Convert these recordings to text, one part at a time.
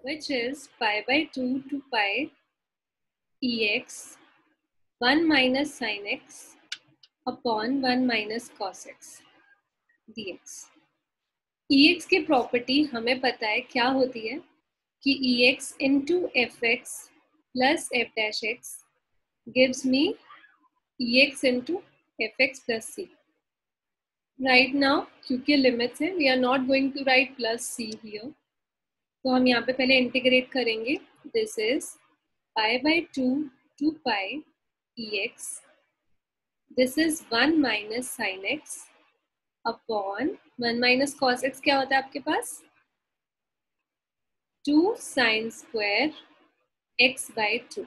which is pi by 2 to pi ex 1 minus sin x upon 1 minus cos x dx. ex की property हमें पता है क्या होती है कि ex into fx plus f dash x gives me ex into fx plus c. Right now, क्योंकि limits है, we are not going to write plus c here. तो हम यहाँ पे पहले इंटीग्रेट करेंगे. This is pi by 2 to pi ex. This is 1 minus sin x upon 1 minus cos x. क्या होता है आपके पास? 2 sin square x by 2.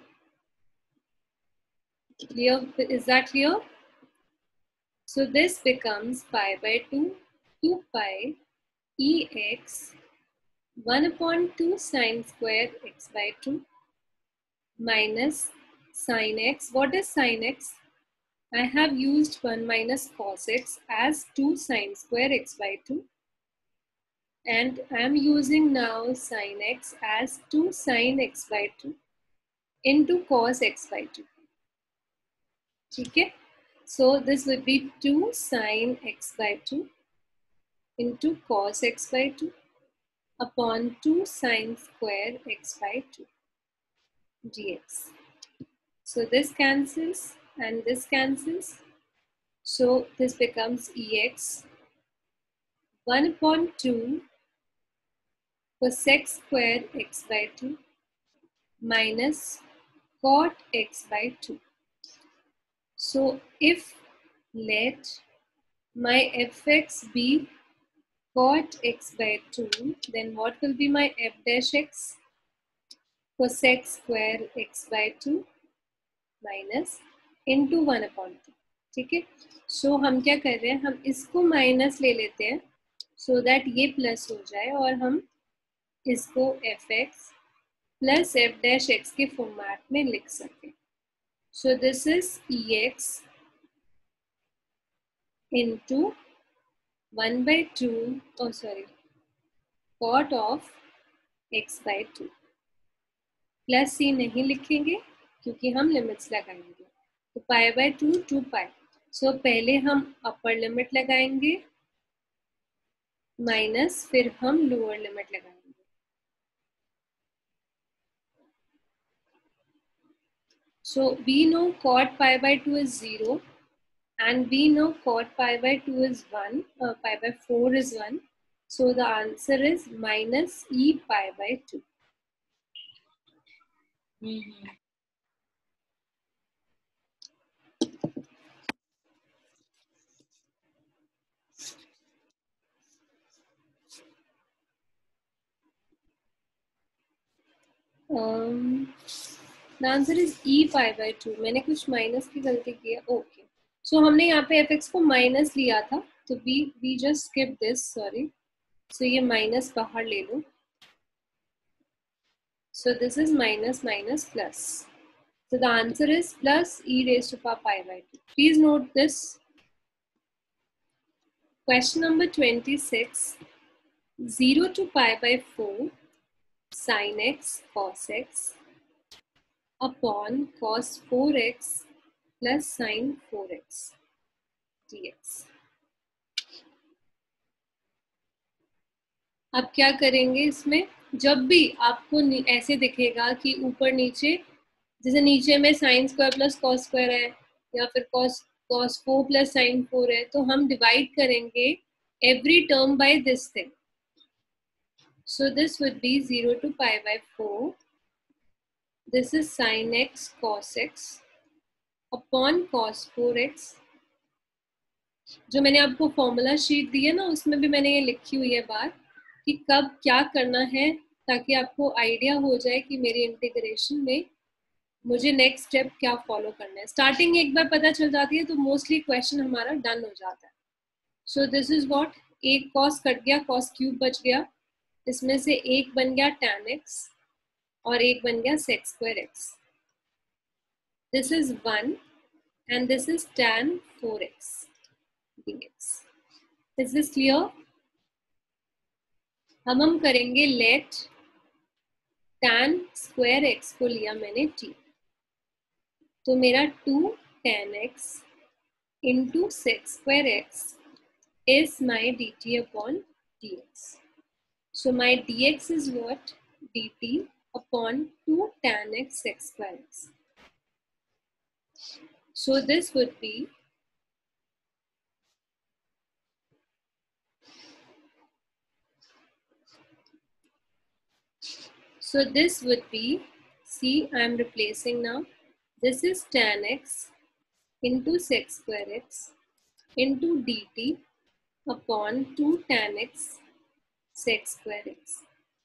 Clear? Is that clear? So this becomes pi by 2 to pi ex 1 upon 2 sin square x by 2 minus sin x. What is sin x? I have used 1 minus cos x as 2 sin square x by 2, and I am using now sin x as 2 sin x by 2 into cos x by 2. Okay? So this would be 2 sin x by 2 into cos x by 2 upon 2 sin square x by 2 dx. So this cancels and this cancels. So this becomes ex 1 upon 2 cos x square x by 2 minus cot x by 2. So if let my fx be cot x by 2, then what will be my f dash x? Cos x square x by 2 minus into 1 upon 2. ठीक है. सो हम क्या कर रहे हैं, हम इसको minus ले लेते हैं सो दैट ये प्लस हो जाए और हम इसको F X plus F dash X के फॉर्मेट में लिख सकें. So this is E X into 1 by 2 cot of x by 2. Plus C नहीं लिखेंगे क्योंकि हम लिमिट्स लगाएंगे. तो पाई बाय 2 टू पाई. सो पहले हम अपर लिमिट लगाएंगे माइनस फिर हम लोअर लिमिट लगाएंगे. So we know cot pi by 2 is 0 and we know cot pi by 2 is 1, pi by 4 is 1. So the answer is minus e pi by 2. The answer is e pi by 2. मैंने कुछ minus की गलती की है. Okay. सो हमने यहाँ पे fx को माइनस लिया था तो we just skip this, sorry. So ये माइनस बाहर ले लो. So this is minus minus plus. So the answer is plus e raised to power pi by 2. Please note this. Question number 26. 0 to pi by 4 sin x cos x upon cos 4x plus sin 4x dx. अब क्या करेंगे इसमें, जब भी आपको ऐसे दिखेगा कि ऊपर नीचे, जैसे नीचे में sine square plus cos square है या फिर cos 4 प्लस साइन 4 है, तो हम डिवाइड करेंगे every term by this thing. So this would be 0 to pi by 4. This is sin x cos x upon cos 4x. जो मैंने आपको फॉर्मूला शीट दी है ना, उसमें भी मैंने ये लिखी हुई है बात कि कब क्या करना है, ताकि आपको आइडिया हो जाए कि मेरी इंटीग्रेशन में मुझे नेक्स्ट स्टेप क्या फॉलो करना है. स्टार्टिंग एक बार पता चल जाती है तो मोस्टली क्वेश्चन हमारा डन हो जाता है. सो दिस इज व्हाट, एक कॉस कट गया, कॉस क्यूब बच गया, इसमें से एक बन गया tan x और एक बन गया sec square x. This is 1 and this is tan 4x dx. Is this clear? हम करेंगे लेट tan स्क्वायर x को लिया मैंने t, तो मेरा 2 tan x into sec square x is my dt upon dx. So my dx is what? dt upon 2 tan x sec square x. So this would be see, I am replacing now. This is tan x into sec square x into dt upon 2 tan x sec square x.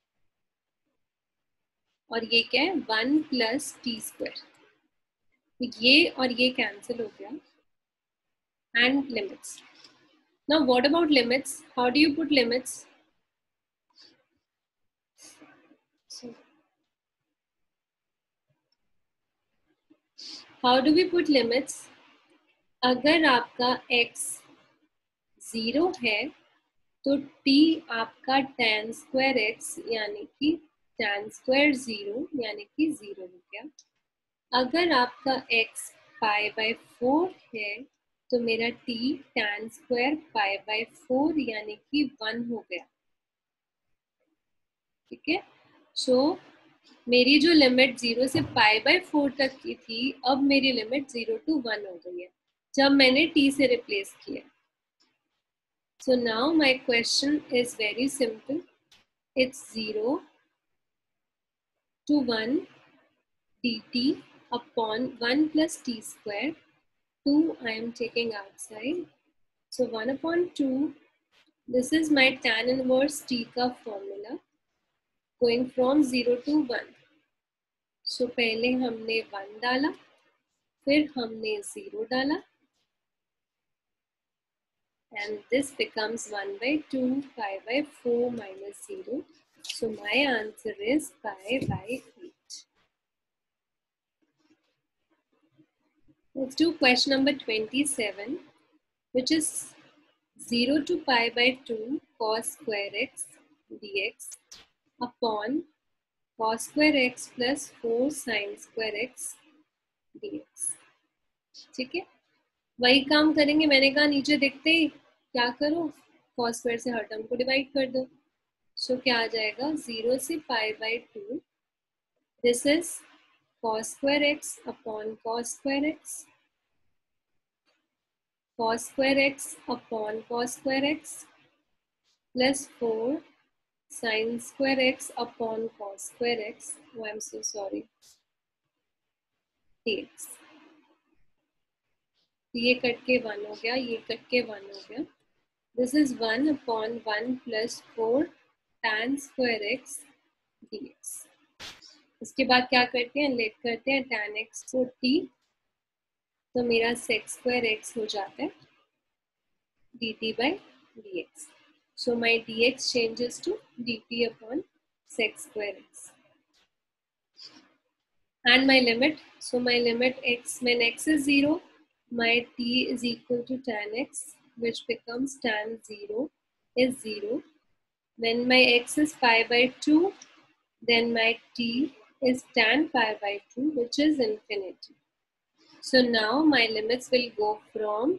और ये क्या है? 1 plus t square. ये और ये cancel हो गया. And limits. Now what about limits? How do you put limits? So, how do we put limits? अगर आपका x 0 है तो t आपका tan square x यानी कि tan square 0 यानी कि 0 हो गया. अगर आपका x pi by 4 है तो मेरा t tan square pi by 4 यानी कि 1 हो गया. ठीक है. सो मेरी जो लिमिट 0 से पाई बाय 4 तक की थी, अब मेरी लिमिट 0 to 1 हो गई है जब मैंने t से रिप्लेस किया. So now my question is very simple. It's 0 to 1 dt upon 1 plus t square. 2 I am taking outside. So 1 upon 2. This is my tan inverse t का formula going from 0 to 1. So पहले हमने 1 डाला, फिर हमने 0 डाला, and this becomes 1 by 2 pi by 4 minus 0. So my answer is pi by 8. Let's do question number 27, which is 0 to pi by 2 cos square x dx upon cos square x plus 4 sin square x dx. ठीक है. वही काम करेंगे. मैंने कहा नीचे दिखते ही क्या करो, cos स्क्वायर से हर टर्म को डिवाइड कर दो. सो क्या आ जाएगा? 0 से pi by 2. This is cos square x upon cos square x, cos square x upon cos square x plus 4 sin square x upon cos square x. Oh, I'm so sorry. dx. ये cut के 1 हो गया, ये cut के 1 हो गया. This is 1 upon 1 plus 4 tan square x dx. इसके बाद क्या करते हैं? लेट करते हैं tan x को t, तो मेरा sec square x हो जाता है dt by dx. So my dx changes to dt upon sec square x. And my limit, so my limit x, when x is 0, my t is equal to tan x, which becomes tan 0 is 0. When my x is pi by 2, then my t is tan pi by 2, which is infinity. So now my limits will go from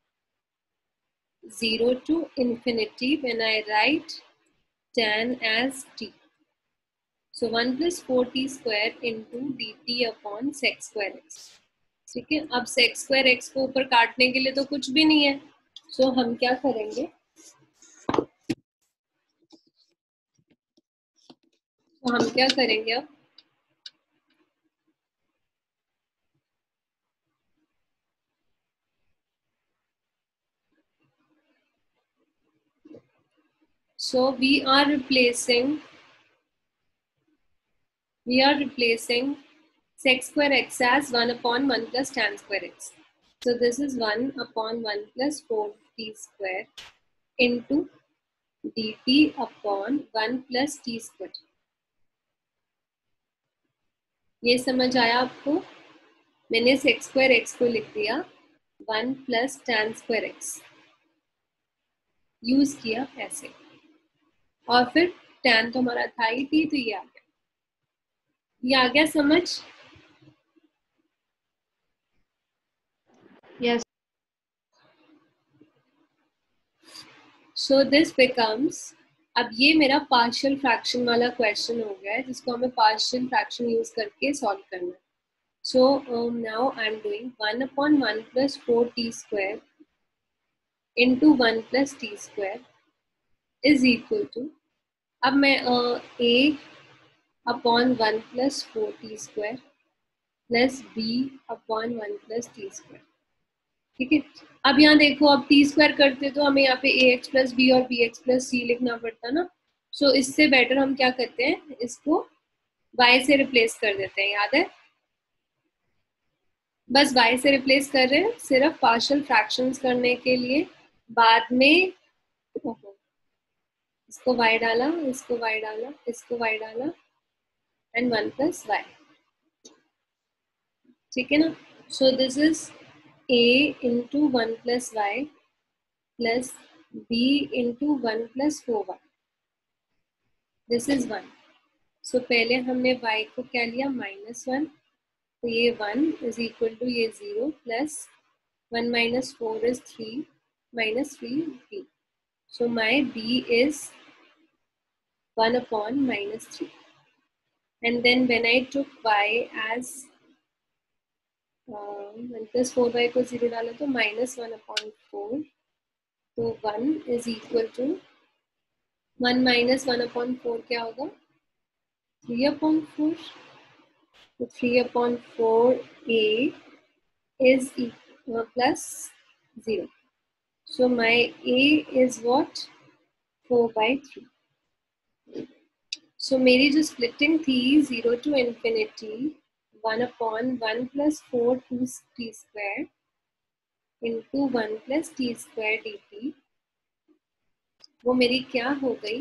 0 to infinity when I write tan as t. So 1 plus 4t square into dt upon sec square x. ठीक है. अब sec square x को ऊपर काटने के लिए तो कुछ भी नहीं है. So हम क्या करेंगे? अब so we are replacing sec square x as 1 upon 1 plus tan square x. So this is 1 upon 1 plus 4t square into dt upon 1 plus t square. ये समझ आया आपको? मैंने sec square x को लिख दिया 1 plus tan square x, use किया ऐसे, और फिर tan तो हमारा था ही t, तो ये आ गया. ये आ गया समझ? Yes. सो दिस बिकम्स, अब ये मेरा पार्शियल फ्रैक्शन वाला क्वेश्चन हो गया है जिसको हमें पार्शियल फ्रैक्शन यूज करके सॉल्व करना है. So now I'm doing 1 upon 1 plus 4t square into 1 plus t square is equal to, अब मैं a upon 1 plus 4t square plus b upon 1 plus t square. ठीक है. अब यहाँ देखो, अब t स्क्वायर करते तो हमें यहाँ पे ax प्लस b और bx प्लस c लिखना पड़ता ना. सो इससे बेटर हम क्या करते हैं, इसको y से रिप्लेस कर देते हैं. याद है, बस y से रिप्लेस कर रहे हैं सिर्फ पार्शियल फ्रैक्शंस करने के लिए. बाद में इसको y डाला, इसको y डाला, इसको y डाला एंड 1 प्लस y. ठीक है ना. So this is a into 1 plus y plus b into 1 plus 4y. This is 1. So पहले हमने y को क्या लिया, -1. तो ये 1 इज इक्वल टू ये 0 plus 1 minus 4 is 3 minus 3b. So my b is 1 upon minus 3. And then when I took y as 1 plus 4y को 0 डाला तो -1 upon 4. तो 1 is equal to 1 minus 1 upon 4 क्या होगा, 3 upon 4. तो 3 upon 4a is plus 0. So my a is what, 4/3. So मेरी जो splitting थी 0 to infinity 1 upon 1 plus 4 t square into 1 plus t square dt, वो मेरी क्या हो गई,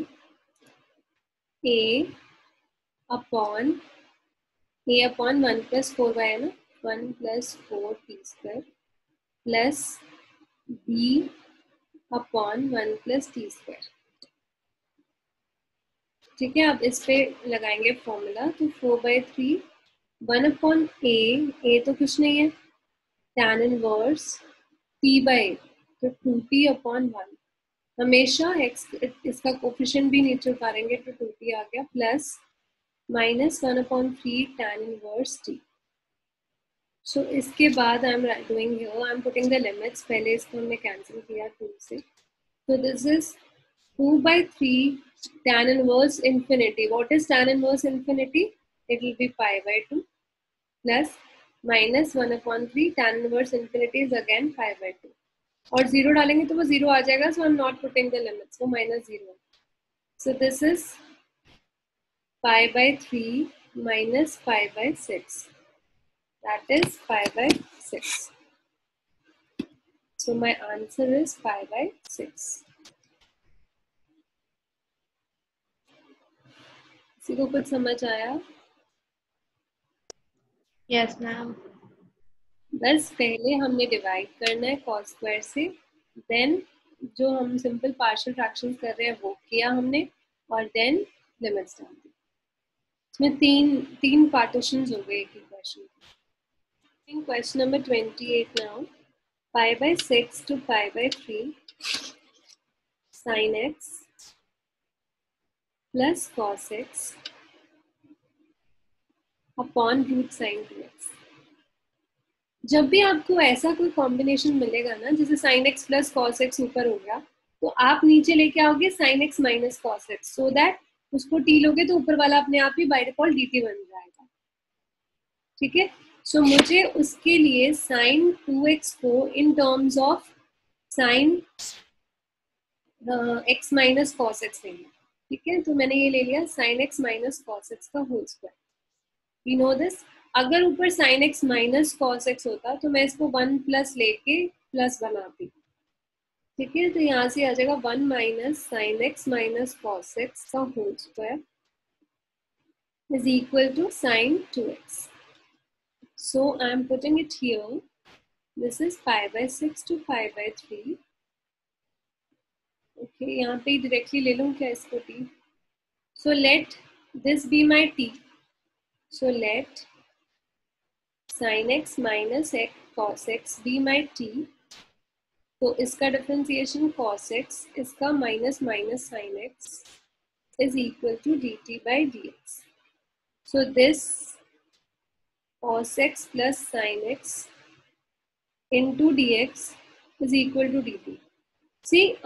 a upon 1 plus 4y है ना, 1 plus 4 t square plus b upon 1 plus t square. ठीक है. अब इस पे लगाएंगे फॉर्मूला. तो 4/3 1 upon a तो कुछ नहीं है, tan इनवर्स t बाई, तो 2t अपॉन 1. हमेशा x इसका कोफिशिएंट भी नीचे उतारेंगे तो 2t आ गया, plus -1 upon 3 tan inverse t. So इसके बाद I am doing here, I am putting the limits. पहले इसको हमने कैंसिल किया 2 से. So this is 2/3 tan inverse infinity. What is tan inverse infinity? It will be pi/2 plus -1 upon 3 tan inverse infinity is again pi/2. और 0 डालेंगे तो वो 0 आ जाएगा. So I'm not putting the limits. वो -0. So this is pi/3 minus pi/6. That is pi/6. So my answer is pi/6. किसी को कुछ समझ आया? Yes, ma'am. बस पहले हमने डिवाइड करना है cos स्क्वायर से, देन जो हम सिंपल पार्शियल फ्रैक्शंस कर रहे हैं वो किया हमने, और देन लिमिट्स डाल दी. इसमें तीन पार्टीशंस हो गए एक ही question. Question number 28 now. pi/6 to pi/3 sin x plus cos x upon root sin 2x. जब भी आपको ऐसा कोई कॉम्बिनेशन मिलेगा ना, जैसे sin x plus cos x ऊपर हो गया, तो आप नीचे लेके आओगे sin x minus cos x, so that उसको t लोगे तो ऊपर वाला अपने आप ही बाय डिफॉल्ट dt बन जाएगा. ठीक है. सो मुझे उसके लिए sin 2x को in terms of sin x minus cos x लेंगे. ठीक है. तो मैंने ये ले लिया sin x minus cos x का whole square. We know this. अगर ऊपर sin x minus cos x होता तो मैं इसको 1 प्लस लेके प्लस बनाती. ठीक है. तो यहाँ से आ जाएगा 1 minus sin x minus cos x का whole square is equal to sin 2x. So I am putting it here. This is pi/6 to pi/3. Okay, यहाँ पे डायरेक्टली ले लूँ क्या इसको t. So let this be my t. So let sin x minus x cos x be my t. तो इसका differentiation cos x, इसका minus minus sin x is equal to dt by dx. So this cos x plus sin x into dx is equal to dt. See,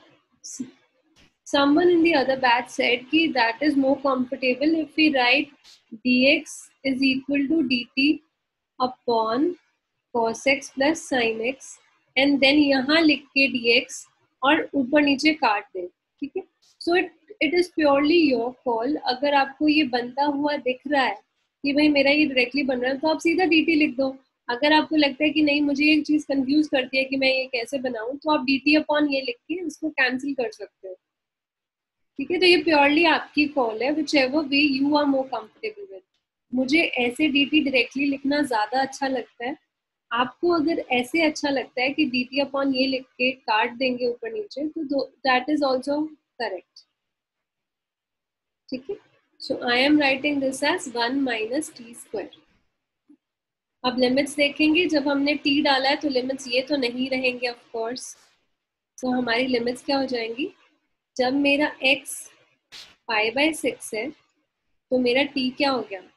someone in the other batch said कि that is more comfortable if we write dx is equal to dt upon cos x plus sin x and then यहाँ लिख के dx और ऊपर नीचे काट दे, ठीक है. So it is purely your call. अगर आपको ये बनता हुआ दिख रहा है कि भाई मेरा ये डायरेक्टली बन रहा है तो आप सीधा dt लिख दो. अगर आपको लगता है कि नहीं मुझे एक चीज कंफ्यूज करती है कि मैं ये कैसे बनाऊं तो आप dt अपॉन ये लिख के उसको कैंसिल कर सकते हो, ठीक है. तो ये प्योरली आपकी कॉल है, whichever way you are more comfortable with. मुझे ऐसे dt डायरेक्टली लिखना ज्यादा अच्छा लगता है. आपको अगर ऐसे अच्छा लगता है कि dt अपॉन ये लिख के काट देंगे ऊपर नीचे तो दैट इज ऑल्सो करेक्ट, ठीक है. So I am writing this as 1 minus t square. अब लिमिट्स देखेंगे. जब हमने t डाला है तो लिमिट्स ये तो नहीं रहेंगे ऑफ कोर्स. तो हमारी लिमिट्स क्या हो जाएंगी? जब मेरा x पाई बाय 6 है तो मेरा t क्या हो गया?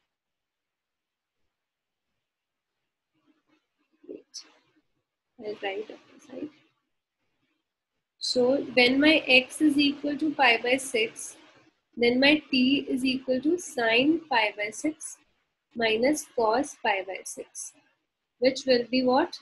I'll write up the side. So when my x is equal to pi by 6, then my t is equal to sine pi by 6 minus cos pi by 6, which will be what?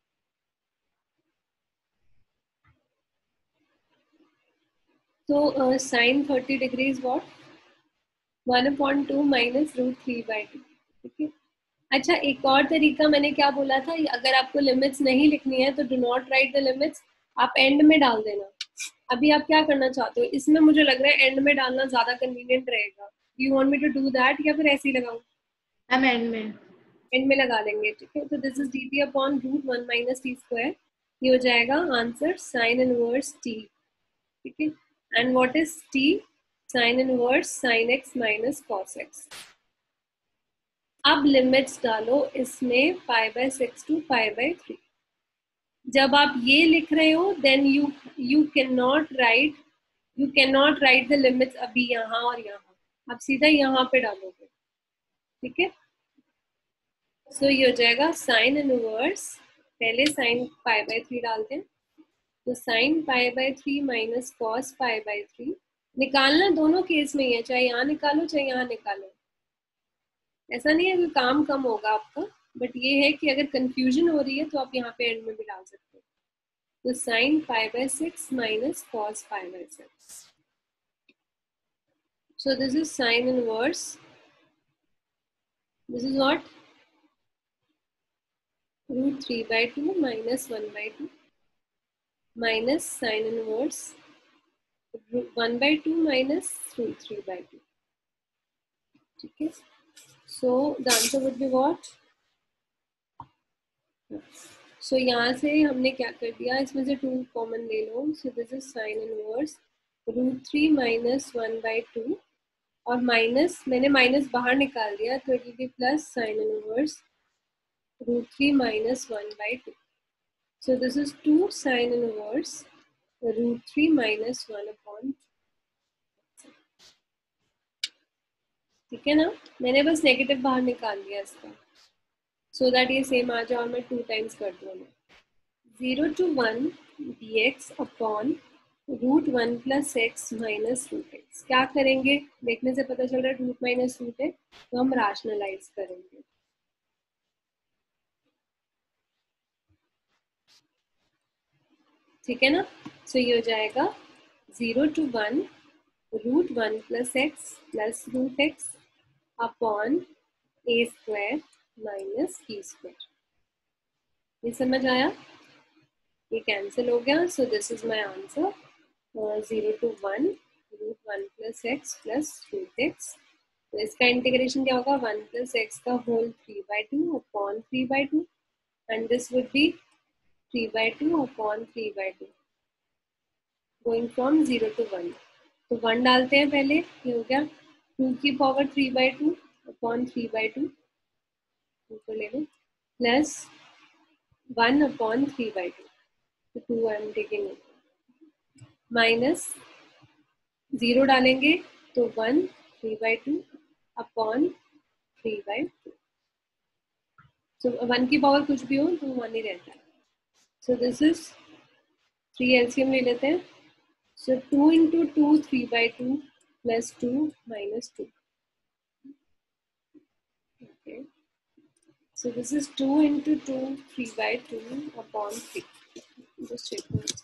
So sine 30 degrees what? 1/2 minus root 3 by 2. ठीक है. अच्छा, एक और तरीका मैंने क्या बोला था, अगर आपको लिमिट्स नहीं लिखनी है तो do not write the limits, आप एंड में डाल देना. अभी आप क्या करना चाहते हो? इसमें मुझे लग रहा है एंड में डालना ज्यादा कन्वीनियंट रहेगा. You want me to do that या फिर ऐसे ही लगाऊं? हम एंड में लगा लेंगे, ठीक है. तो this is dt upon root 1 minus t square. ये हो जाएगा आंसर साइन इनवर्स t, ठीक है. And what is t? Sine inverse sine x minus cos x. अब लिमिट्स डालो इसमें pi by 6 to pi by 3. जब आप ये लिख रहे हो then you can not write the limits अभी यहाँ और यहाँ. आप सीधा यहाँ पे डालोगे, ठीक है. सो ये हो जाएगा साइन इनवर्स, पहले साइन पाई बाय 3 डालते हैं. तो sine pi by 3 minus cos pi by 3. निकालना दोनों केस में ही है, चाहे यहाँ निकालो चाहे यहाँ निकालो. ऐसा नहीं है कि काम कम होगा आपका, बट ये है कि अगर कंफ्यूजन हो रही है तो आप यहाँ पे एंड में भी डाल सकते हो. तो sine pi by 6 minus cos pi by 6. So this is sine inverse. This is what? Root 3 by 2 minus 1 by 2 minus sin inverse 1 by 2 minus root 3 by 2. ठीक है. So the answer would be what? So यहाँ से हमने क्या कर दिया, इसमें से 2 कॉमन ले लो. So this is sin inverse root 3 minus 1 by 2 और माइनस, मैंने माइनस बाहर निकाल दिया तो it will be plus sin inverse root 3 minus 1 by 2. So this is 2 sin inverse root 3 minus 1 upon 2. ठीक है ना. मैंने बस नेगेटिव बाहर निकाल दिया इसका, सो दैट ये सेम आ जाए और मैं 2 टाइम्स कर दूँ. 0 to 1 dx upon root 1 plus x minus root x. क्या करेंगे? देखने से पता चल रहा है रूट माइनस रूट है तो हम राशनलाइज करेंगे. ठीक है ना. सो ये हो जाएगा 0 to 1 root 1 plus x upon a square minus b square. ये समझ आया? ये कैंसिल हो गया. So this is my answer 0 to 1 root 1 plus root x. तो इसका इंटीग्रेशन क्या होगा? 1 प्लस एक्स का whole 3/2 upon 3/2 and this would be 3/2 upon 3/2 going from 0 to 1. तो 1 डालते हैं पहले, ये हो गया 2 की पावर 3/2 अपॉन 3/2 ऊपर ले लो प्लस 1 अपॉन 3/2, तो 2 आई एम टेकिंग माइनस 0 डालेंगे तो 1 3/2 अपॉन 3/2। सो 1 की पावर कुछ भी हो तो 1 ही रहता है। सो दिस इज 3 एलसीएम ले लेते हैं। So 2 into 2 3/2 plus 2 minus 2। Okay. So this is 2 into 2 3/2 upon 3. Just check this.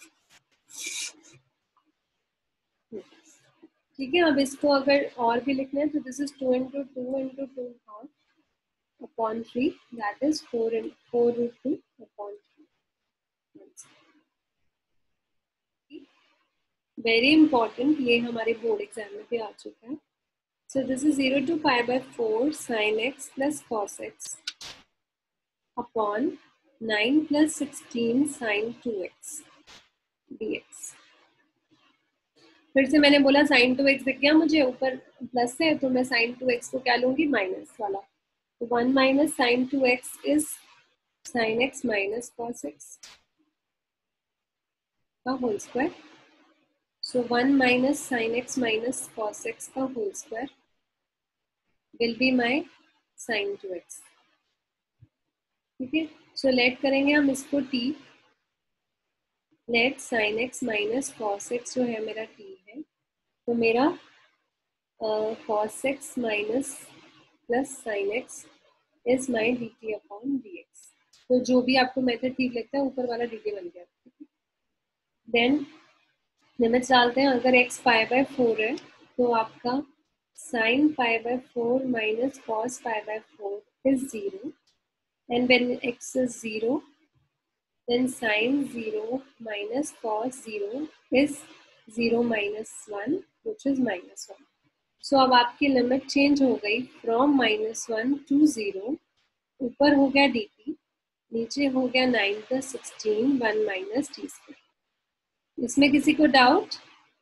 ठीक है, अब इसको अगर और भी लिखना है तो this is 2 into 2 into 2 half upon 3, that is 4 root 2 upon 3. Very important, ये हमारे बोर्ड एग्जाम में भी आ चुका है। So this is 0 to π/4 sin x plus cos x upon 9 plus 16 sin 2x dx। फिर से मैंने बोला sin 2x दिख गया मुझे ऊपर प्लस है, तो मैं sin 2x को क्या लूंगी, माइनस वाला। तो 1 minus sin 2x is sin x minus cos x का whole square. So 1 minus sin x minus cos x का whole square will be my sin 2x। ठीक है, सो लेट करेंगे हम इसको t, let sin x minus cos x जो है मेरा t है, तो मेरा cos x minus plus sin x is my dt upon dx। तो जो भी आपको मेथड ठीक लगता है, ऊपर वाला dt बन गया। देन लिमिट्स डालते हैं। अगर x π/4 है तो आपका sin π/4 minus cos π/4 is 0, and when x is 0 then sin 0 minus cos 0 is 0 minus 1 which is minus 1। So अब आपकी लिमिट चेंज हो गई फ्रॉम -1 to 0। ऊपर हो गया dt, नीचे हो गया 9 plus 16 1 minus t²। इसमें किसी को doubt?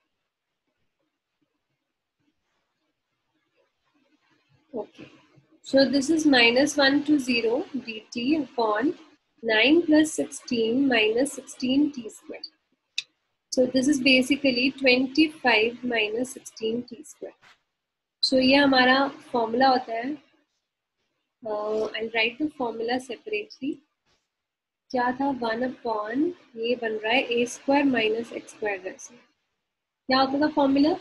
Okay, so this is -1 to 0 dt upon 9 plus 16 minus 16 t²। So this is basically 25 minus 16 t²। So ये हमारा फॉर्मूला होता है। I write the formula separately. क्या था, 1 अपॉन ये बन रहा है a² माइनस x² जैसे। क्या होता था फॉर्मूला?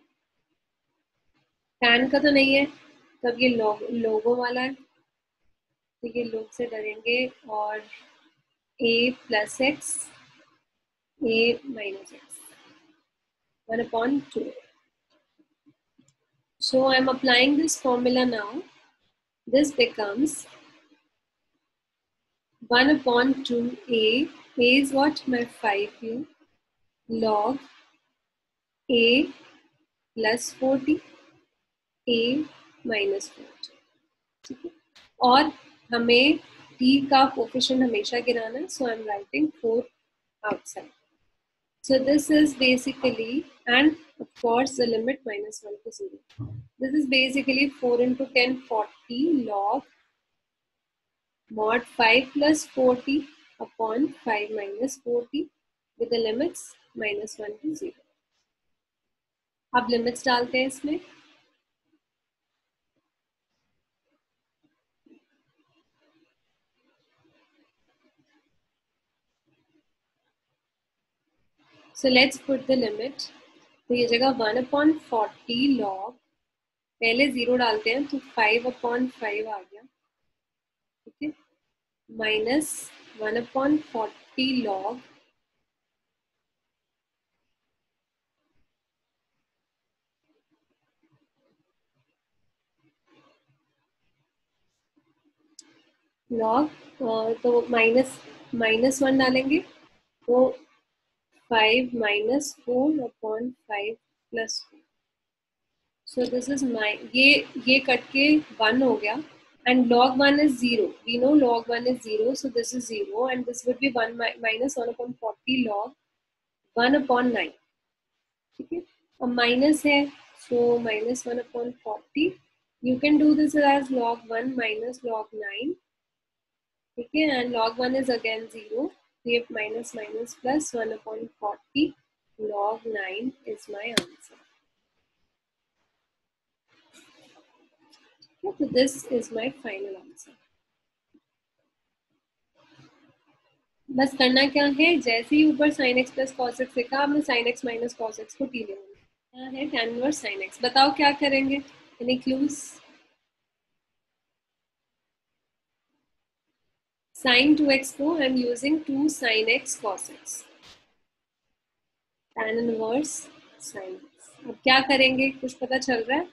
tan का तो नहीं है, तब ये लोगों वाला है, तो ये लोग से डरेंगे, और a plus x a minus x 1 upon 2। So I am applying this formula now. This becomes 1 upon 2a. A is what? My 5u log a plus 40 a minus 40। ठीक है, और हमें t का कोफिशिएंट हमेशा गिराना है, so I'm writing 4 outside। So this is basically, and of course the limit -1 to 0. This is basically 4 into 10 40 log mod 5 plus 40 upon 5 minus 40 with the limits -1 to 0। अब limits डालते हैं इसमें। So let's put the limit। तो ये जगह 1 upon 40 log, पहले 0 डालते हैं तो 5 upon 5 आ गया। ठीक है, माइनस 1 upon 40 log तो -1 डालेंगे तो 5 minus 4 upon 5 plus 4। So this is ये कट के 1 हो गया, and log 1 is 0। We know log 1 is 0, so this is 0, and this would be 1 minus 1 upon 40 log 1 upon 9। ठीक है, अब माइनस है, so -1 upon 40 You can do this as log 1 minus log 9. Okay, and log 1 is again 0. 3 minus minus plus 1 upon 40. Log 9 is my answer. Okay, so this is my final answer. बस करना क्या है, जैसे ही ऊपर sin x plus cos x लिखा, आपने sin x minus cos x को t ले लेना. क्या है tan inverse sin x. बताओ क्या करेंगे? Any clues? Sin 2x को I am using 2 sin x cos x. Tan inverse sin x. अब क्या करेंगे? कुछ पता चल रहा है?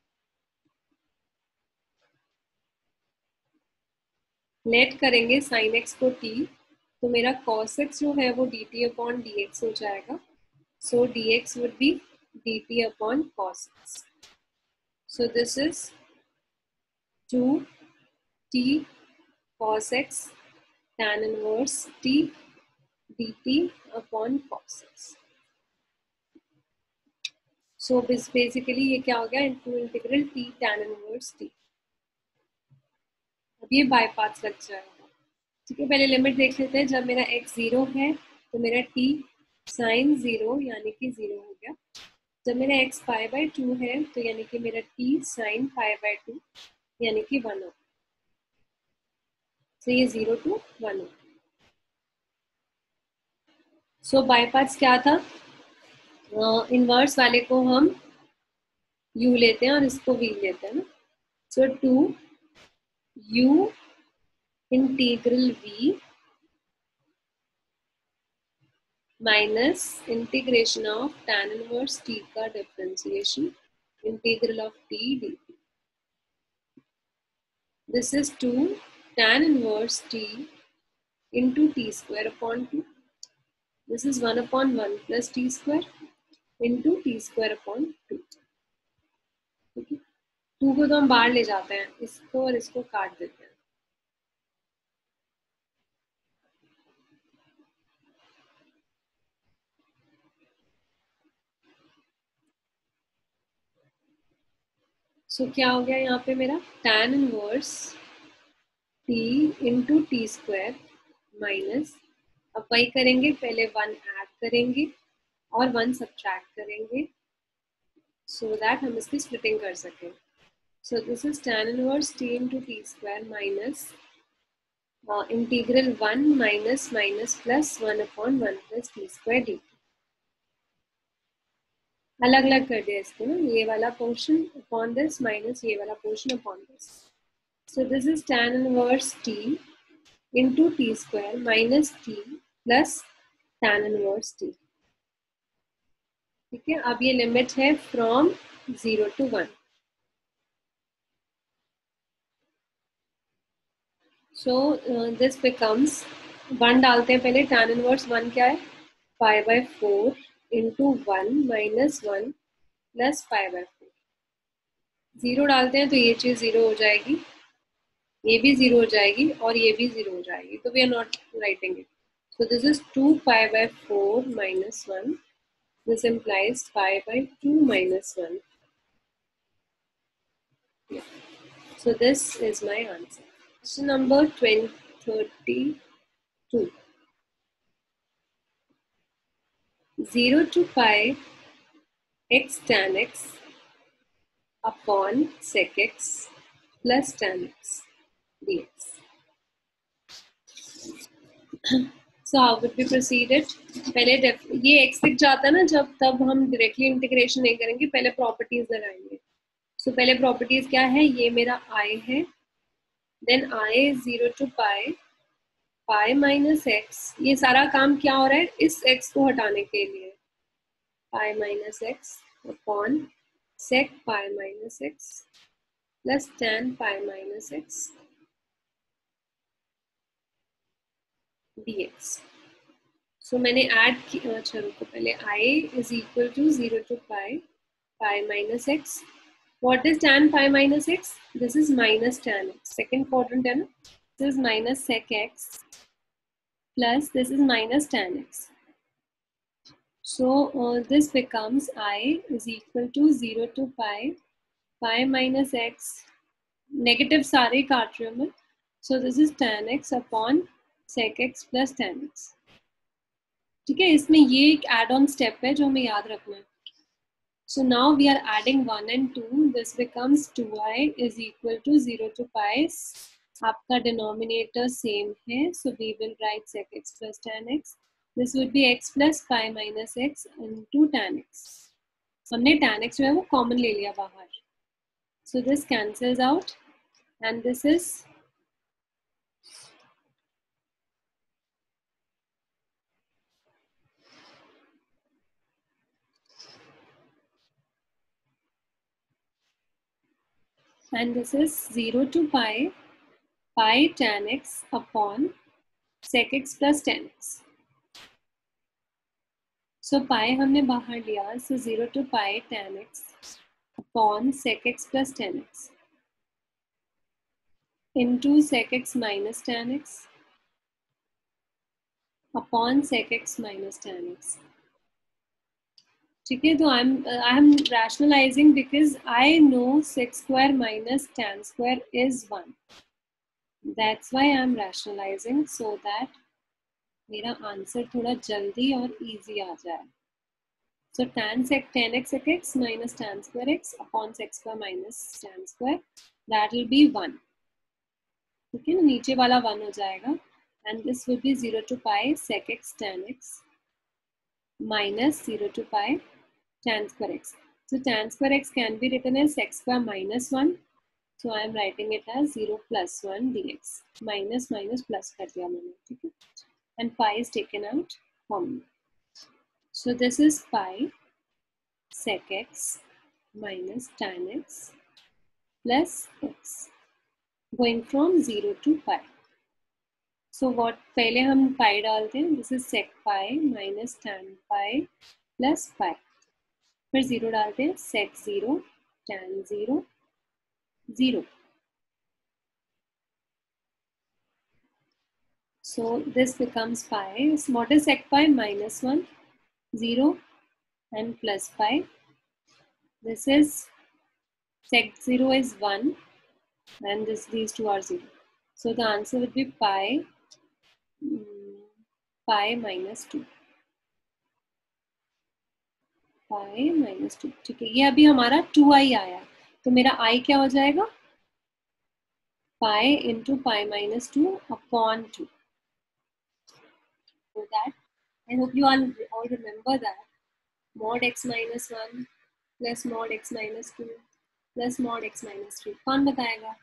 लेट करेंगे sin x को t, तो मेरा cos x जो है वो dt upon dx हो जाएगा. So dx would be dt upon cos x. So this is 2t cos x tan inverse t dt upon cos x. So basically ये क्या हो गया? into integral t tan inverse t. अब ये by parts लग जाएगा. ठीक है, पहले लिमिट देख लेते हैं. जब मेरा x 0 है तो मेरा t sin 0 यानी कि 0 हो गया. जब मेरा x पाई बाय 2 है तो यानी कि मेरा t sin पाई बाय 2 यानी कि 1 हो. तो ये 0 to 1 हो. सो बाय पार्ट्स क्या था? इनवर्स वाले को हम u लेते हैं और इसको v लेते हैं ना. So 2 u integral v minus integration of tan inverse t का differentiation integral of t dt. This is 2 tan inverse t into t square upon 2. This is 1 upon 1 plus t square into t square upon 2. ठीक है, 2 को तो हम बाहर ले जाते हैं, इसको और इसको काट देते हैं. सो क्या हो गया यहाँ पे मेरा? tan inverse t into t square minus, अब वही करेंगे, पहले 1 ऐड करेंगे और 1 सब्ट्रैक्ट करेंगे सो दैट हम इसकी स्प्लिटिंग कर सकें. So this is tan inverse t into t square minus integral 1 minus minus plus 1 upon 1 plus t square d. अलग अलग कर दिया इसको ना, ये वाला पोर्शन अपॉन दिस माइनस ये वाला portion upon this. So this is tan inverse t into t square minus t plus tan inverse t. ठीक है, अब ये लिमिट है from 0 to 1. So this becomes 1 डालते हैं पहले. tan इनवर्स 1 क्या है? Pi by 4 into 1 minus 1 plus pi by 4. 0 डालते हैं तो ये चीज 0 हो जाएगी, ये भी 0 हो जाएगी और ये भी 0 हो जाएगी. तो we are not writing it. So this is 2 pi by 4 minus 1. This implies pi by 2 minus 1. So this is my answer. Question number 32. 0 to pi x tan x upon sec x plus tan x dx. So how would we proceed it? पहले ये x दिख जाता है ना जब, तब हम directly integration नहीं करेंगे, पहले प्रॉपर्टीज लगाएंगे. सो पहले प्रॉपर्टीज क्या है? ये मेरा I है, then I is 0 to pi pi minus x. ये सारा काम क्या हो रहा है? इस x को हटाने के लिए. Pi minus x upon sec pi minus x plus tan pi minus x dx. So मैंने ऐड किया. अच्छा रुको, पहले I is equal to 0 to pi minus x. What is tan pi minus x? This is minus tan x. Second quadrant है ना? This is minus sec x plus this is minus tan x. So this becomes I is equal to 0 to pi minus x, negative सारे काट रही हूँ मैं, so this is tan x upon sec x plus tan x। ठीक है, इसमें ये एक एड ऑन स्टेप है जो हमें याद रखना है। So now we are adding 1 and 2. This becomes 2i is equal to 0 to pi. आपका denominator same है, so we will write sec x plus tan x. This would be x plus pi minus x into tan x. हमने tan x जो है वो common ले लिया बाहर. So this cancels out, and this is and this is 0 to pi tan x upon sec x plus tan x. So pi हमने बाहर लिया, so 0 to pi tan x upon sec x plus tan x into sec x minus tan x upon sec x minus tan x. ठीक है, तो I am rationalizing because I know sec square minus tan square is 1. That's why I am rationalizing so that मेरा answer थोड़ा जल्दी और easy आ जाए. So tan x sec x minus tan square x upon sec square minus tan square, that will be 1. ठीक है ना, नीचे वाला 1 हो जाएगा, and this will be 0 to pi sec x tan x minus 0 to pi tan square x. So tan square x can be written as sec square minus 1. So I am writing it as 0 plus 1 dx. Minus minus plus कर दिया मैंने, ठीक है? And pi is taken out common. So this is pi sec x minus tan x plus x going from 0 to pi. So what पहले हम pi डालते हैं, this is sec pi minus tan pi plus pi. फिर 0 डालते हैं, sec 0 tan 0 0. So this becomes pi. What is sec pi? Minus 1, 0 and plus pi. This is sec 0 is 1 and these two are 0. So the answer would be pi minus 2. pi minus 2. ठीक है, ये अभी हमारा 2i आया, तो मेरा i क्या हो जाएगा? pi into pi minus 2 upon 2. So that, I hope you all remember that. Mod x minus 1 plus mod x minus 2 plus mod x minus 3. कौन बताएगा?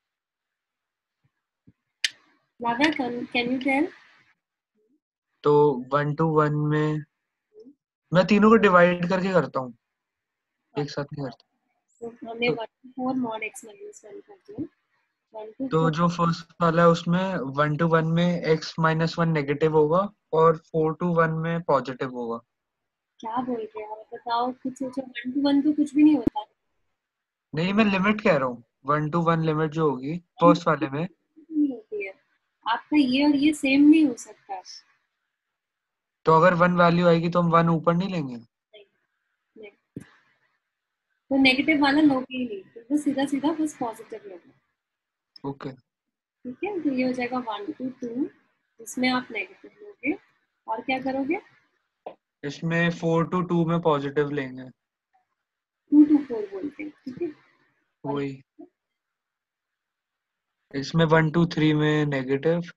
Radha, can you tell? तो 1 to 1 में मैं तीनों को डिवाइड करके करता हूँ, एक साथ नहीं करता. तो हमने 1 to 4 mod x minus 1 कर दिया. 1 to तो 4. जो फर्स्ट वाला है उसमें 1 to 1 में x minus 1 नेगेटिव होगा और 4 to 1 में पॉजिटिव होगा. क्या बोल रहे हो आप? बताओ कुछ सोचो. 1 to 1 तो कुछ भी नहीं होता. नहीं, मैं लिमिट कह रहा हूँ. 1 to 1 लिमिट जो होगी फर्स्ट वाले में नहीं होती है. आपका ये और ये सेम नहीं हो सकता. तो अगर 1 वैल्यू आएगी तो हम 1 ऊपर नहीं लेंगे. नहीं. तो नेगेटिव वाला लोगे ही नहीं, तो सीधा सीधा बस पॉजिटिव लोगे. ओके. ठीक है, तो ये हो जाएगा 1 to 2. इसमें आप नेगेटिव लोगे और क्या करोगे? इसमें 4 to 2 में पॉजिटिव लेंगे. 2 to 4 बोलते हैं. ठीक है, वही. इसमें 1 to 3 में नेगेटिव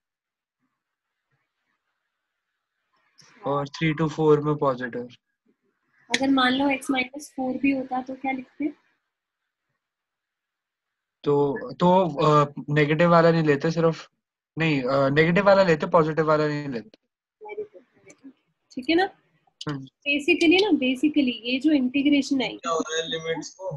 और 3 to 4 में पॉजिटिव. अगर मान लो x minus 4 भी होता तो क्या लिखते? तो नेगेटिव वाला नहीं लेते, सिर्फ नहीं नेगेटिव वाला लेते, पॉजिटिव वाला नहीं लेते. Very good, very good. ठीक है ना. बेसिकली ये जो इंटीग्रेशन है, क्या हो रहा है लिमिट्स को,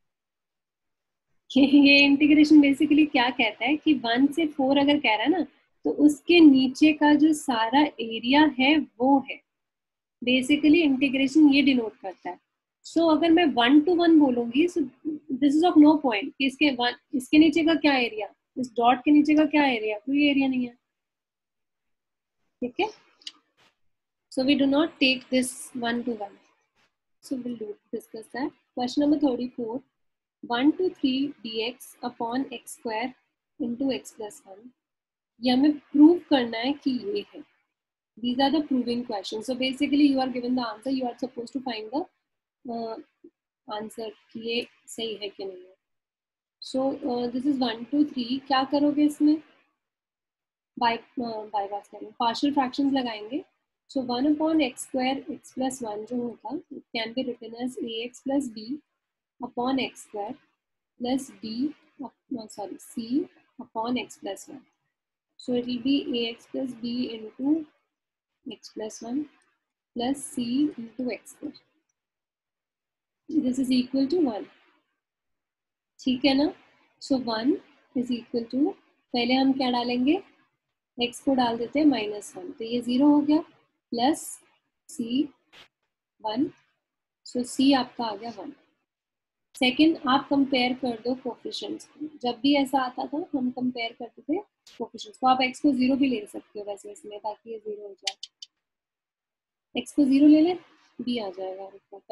ये इंटीग्रेशन बेसिकली क्या कहता है कि 1 से 4 अगर कह रहा है ना, तो उसके नीचे का जो सारा एरिया है वो है. बेसिकली इंटीग्रेशन ये डिनोट करता है. सो अगर मैं 1 to 1 बोलूंगी, so this is of no point कि इसके नीचे का क्या एरिया, इस डॉट के नीचे का क्या एरिया, कोई एरिया नहीं है. ठीक है, so we do not take this 1 to 1. So we'll discuss that. Question number 34. 1 to 3 dx upon x square into x plus 1, ये हमें प्रूव करना है कि ये है. These are the proving questions. So basically you are given the answer, you are supposed to find the answer कि ये सही है कि नहीं है. So this is 1 to 3. क्या करोगे इसमें? बाय बात करेंगे, पार्शियल फ्रैक्शंस लगाएंगे. So 1 upon x square x plus 1 जो होगा, it can be written as ax plus b upon x square plus b c upon x plus 1. So it will be ax plus b into x plus 1 plus c into x square. This is equal to 1. ठीक है ना? So 1 is equal to, पहले हम क्या डालेंगे, x को डाल देते हैं -1, तो ये 0 हो गया, प्लस c 1, so c आपका आ गया 1. सेकेंड, आप कंपेयर कर दो कोफिशिएंट्स को. जब भी ऐसा आता था हम कंपेयर करते थे कोफिशिएंट्स को. आप x को 0 भी ले सकते हो वैसे इसमें, ताकि ये 0 हो जाए. x को 0 ले ले, b आ जाएगा.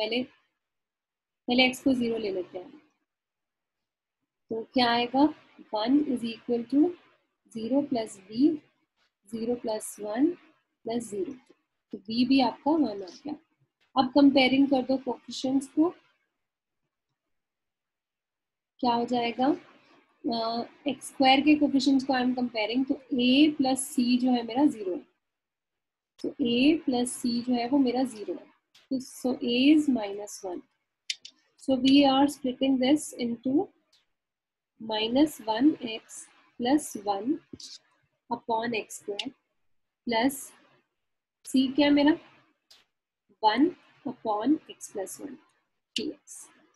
पहले x को 0 ले लेते हैं, तो क्या आएगा, 1 is equal to 0 plus b, 0 plus 1 plus 0, तो b भी आपका 1 आ गया. अब कंपेयरिंग कर दो कोफिशिएंट्स को, क्या हो जाएगा, एक्स स्क्वायर के कोफिशिएंट्स को आई एम कंपेयरिंग, तो a प्लस सी जो है मेरा 0 है, तो a प्लस सी जो है वो मेरा 0 है, तो so a is -1. So we are splitting this into -1x plus 1 upon x square plus c क्या मेरा 1 upon x plus 1 dx.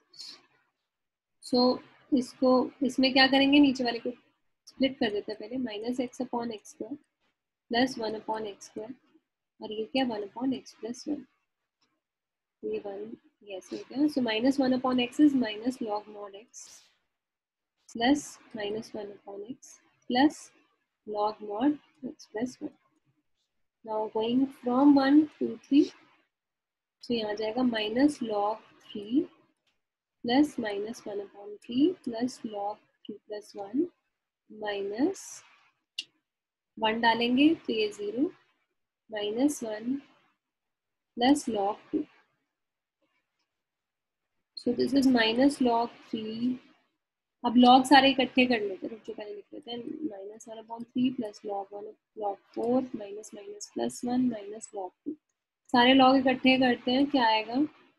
So इसमें क्या करेंगे, नीचे वाले को स्प्लिट कर देते हैं पहले, -x upon x square plus 1 upon x square, और ये क्या 1 अपॉन एक्स प्लस 1, ये 1 ये ऐसे हो गया. So -1 upon x is minus log mod x plus -1 upon x plus log mod x plus 1. Now going from 1 to 3, so यहाँ जाएगा minus log 3 plus -1 upon 3 plus log 3 plus 1 minus 1 डालेंगे तो ये 0 -1 plus log 2. So this is minus log 3. अब log सारे इकट्ठे कर लेते हैं, रुको पहले लिख लेते हैं, -1 upon 3 plus log 1 log 4 minus minus plus 1 minus log 2. सारे लॉग इकट्ठे करते हैं, क्या आएगा,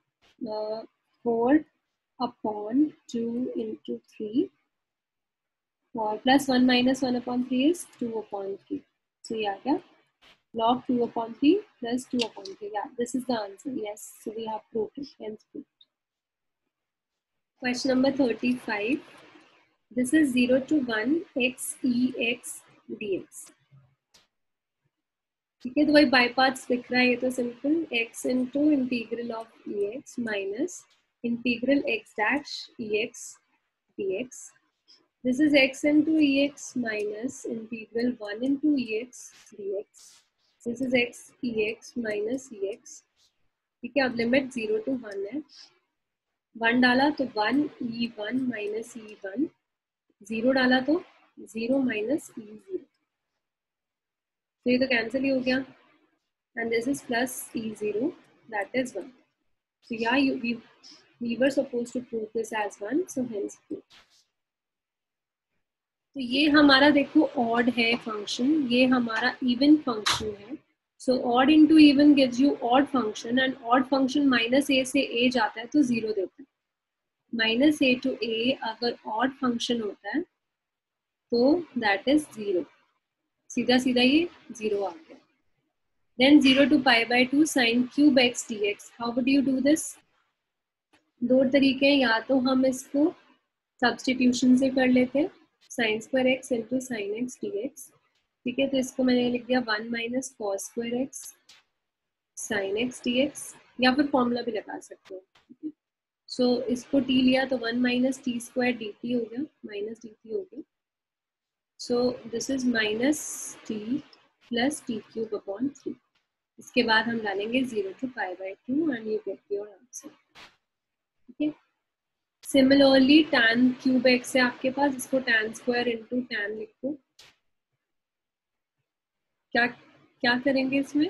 4 अपॉन 2 इंटू 3 और plus 1 minus 1 upon 3 is 2 upon 3. So ये आ गया log 2 अपॉन 3 प्लस 2 अपॉन 3. या this is the answer. Yes, so we have proved it. Hence proved. Question number 35. This is 0 to 1 x ex dx. ठीक है, तो भाई by parts दिख रहा है, ये तो simple, x into integral of ex minus integral x dash ex dx. This is x into ex minus integral 1 into ex dx. This is x ex minus ex. ठीक है, अब लिमिट 0 to 1 है. 1 डाला तो 1 e1 माइनस e1, 0 डाला तो 0 minus e0, तो ये तो कैंसिल ही हो गया. And this is plus e0, that is 1. So या we were suppose to prove this as 1, so hence prove. तो ये हमारा देखो ऑड है फंक्शन, ये हमारा इवन फंक्शन है. So odd into even gives you odd function, and odd function -a से a जाता है तो 0 देता है. -a to a अगर ऑड फंक्शन होता है तो दैट इज 0. सीधा सीधा ये 0 आ गया. Then 0 to π/2 sin cube x dx. How would you do this? दो तरीके हैं, या तो हम इसको सब्सटीट्यूशन से कर लेते हैं, sin square x into sin x dx. ठीक है, तो इसको मैंने लिख दिया 1 minus cos square x sin x dx, या फिर फॉर्मूला भी लगा सकते हो. सो इसको t लिया तो 1 माइनस टी स्क्वायर dt हो गया, माइनस dt हो गया. So this is minus t plus t cube upon 3. इसके बाद हम डालेंगे 0 to π/2 and you get your answer. Okay. Similarly tan cube x है आपके पास, इसको tan स्क्वायर इंटू tan लिखो। क्या क्या करेंगे इसमें?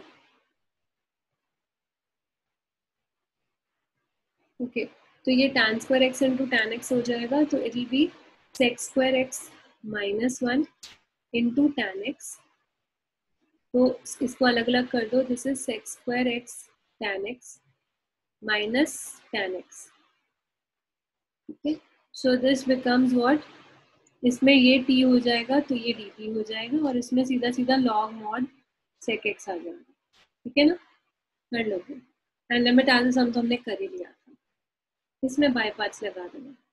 ओके तो ये tan square x into tan x हो जाएगा, तो it will be sec square x minus 1 into tan x। तो इसको अलग अलग कर दो, this is sec square x tan x minus tan x। Okay so this becomes what, इसमें ये t हो जाएगा तो ये dt हो जाएगा, और इसमें सीधा सीधा log mod sec x आ जाएगा। ठीक है ना, कर लोगे। एंड लिमिट एज सम तो हमने कर ही लिया था, इसमें बाय पार्ट्स लगा देना।